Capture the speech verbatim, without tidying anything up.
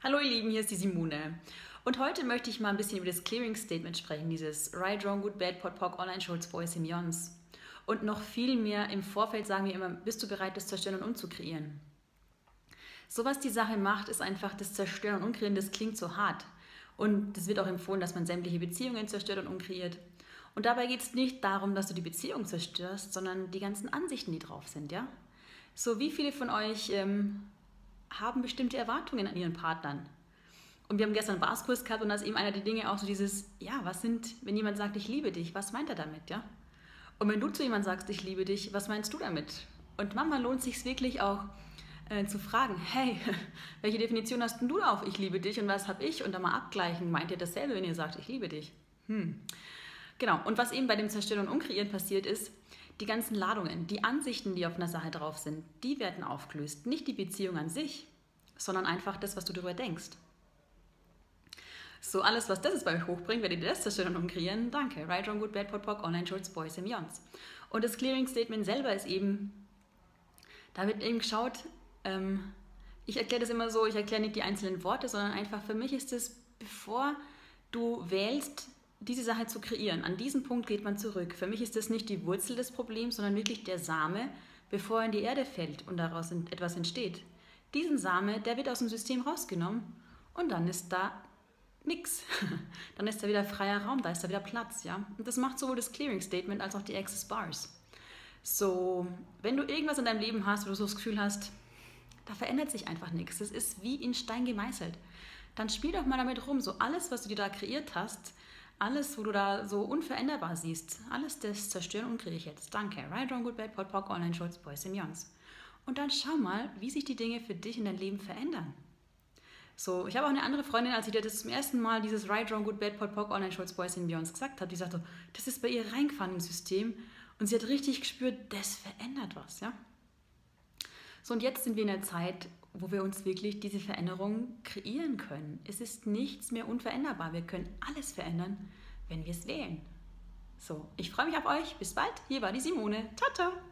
Hallo ihr Lieben, hier ist die Simone. Und heute möchte ich mal ein bisschen über das Clearing Statement sprechen, dieses Right, Wrong, Good, Bad, Pod, Poc, Online, Schulz, Boys, Yons. Und noch viel mehr im Vorfeld sagen wir immer, bist du bereit, das Zerstören und Umzukreieren? So was die Sache macht, ist einfach das Zerstören und Umkreieren, das klingt so hart. Und es wird auch empfohlen, dass man sämtliche Beziehungen zerstört und umkreiert. Und dabei geht es nicht darum, dass du die Beziehung zerstörst, sondern die ganzen Ansichten, die drauf sind, ja? So, wie viele von euch ähm, haben bestimmte Erwartungen an ihren Partnern? Und wir haben gestern einen Barskurs gehabt und da ist eben einer der Dinge auch so dieses, ja, was sind, wenn jemand sagt, ich liebe dich, was meint er damit, ja? Und wenn du zu jemandem sagst, ich liebe dich, was meinst du damit? Und manchmal lohnt es sich wirklich auch äh, zu fragen, hey, welche Definition hast denn du auf, ich liebe dich und was habe ich? Und dann mal abgleichen, meint ihr dasselbe, wenn ihr sagt, ich liebe dich? Hm. Genau, und was eben bei dem Zerstören und Umkreieren passiert ist, die ganzen Ladungen, die Ansichten, die auf einer Sache drauf sind, die werden aufgelöst. Nicht die Beziehung an sich, sondern einfach das, was du darüber denkst. So, alles, was das jetzt bei euch hochbringt, werdet ihr das zerstören und umkreieren. Danke. Right, Wrong, Good, Bad, Pod, Poc, Online, Schulz, Boys, Yons. Und das Clearing Statement selber ist eben, da wird eben geschaut, ähm, ich erkläre das immer so, ich erkläre nicht die einzelnen Worte, sondern einfach für mich ist es, bevor du wählst, diese Sache zu kreieren, an diesen Punkt geht man zurück. Für mich ist das nicht die Wurzel des Problems, sondern wirklich der Same, bevor er in die Erde fällt und daraus etwas entsteht. Diesen Same, der wird aus dem System rausgenommen und dann ist da nix. Dann ist da wieder freier Raum, da ist da wieder Platz, ja. Und das macht sowohl das Clearing Statement als auch die Access Bars. So, wenn du irgendwas in deinem Leben hast, wo du so das Gefühl hast, da verändert sich einfach nichts, das ist wie in Stein gemeißelt, dann spiel doch mal damit rum. So alles, was du dir da kreiert hast, alles, wo du da so unveränderbar siehst, alles das zerstören und kriege ich jetzt. Danke. Right, Wrong, Good, Bad, Pod, Poc, Online, Schulz, Boys, Yons. Und dann schau mal, wie sich die Dinge für dich in deinem Leben verändern. So, ich habe auch eine andere Freundin, als ich dir das zum ersten Mal dieses Right, Wrong, Good, Bad, Pod, Poc, Online, Schulz, Boys, Yons gesagt habe, die sagte, das ist bei ihr reingefahren ins System und sie hat richtig gespürt, das verändert was, ja. So, und jetzt sind wir in einer Zeit, wo wir uns wirklich diese Veränderung kreieren können. Es ist nichts mehr unveränderbar. Wir können alles verändern, wenn wir es wählen. So, ich freue mich auf euch. Bis bald. Hier war die Simone. Ciao, ciao.